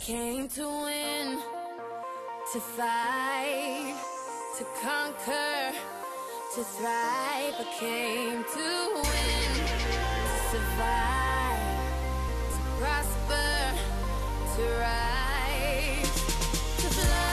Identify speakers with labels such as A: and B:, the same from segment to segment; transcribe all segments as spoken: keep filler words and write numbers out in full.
A: came to win, to fight, to conquer, to thrive. I came to win, to survive, to prosper, to rise, to fly.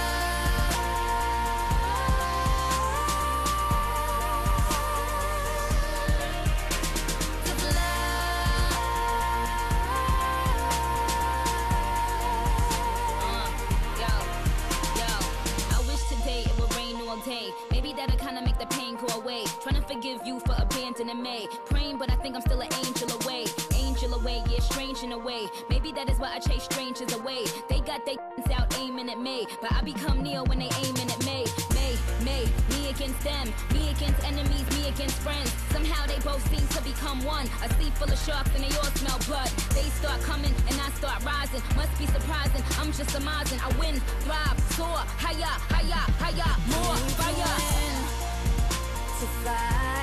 B: Day. Maybe that'll kinda make the pain go away. Trying to forgive you for abandoning me. Praying, but I think I'm still an angel away. Angel away, yeah, strange in a way. Maybe that is why I chase strangers away. They got they out aiming at me, but I become Neo when they aiming at me. Me, me, me against them. Me against enemies, me against friends. Somehow they both seem to become one. A sea full of sharks and they all smell blood. They start coming and I start rising. Must be surprising, I'm just amazing. I win, thrive, soar, higher, higher, higher, more fire.
A: To fight.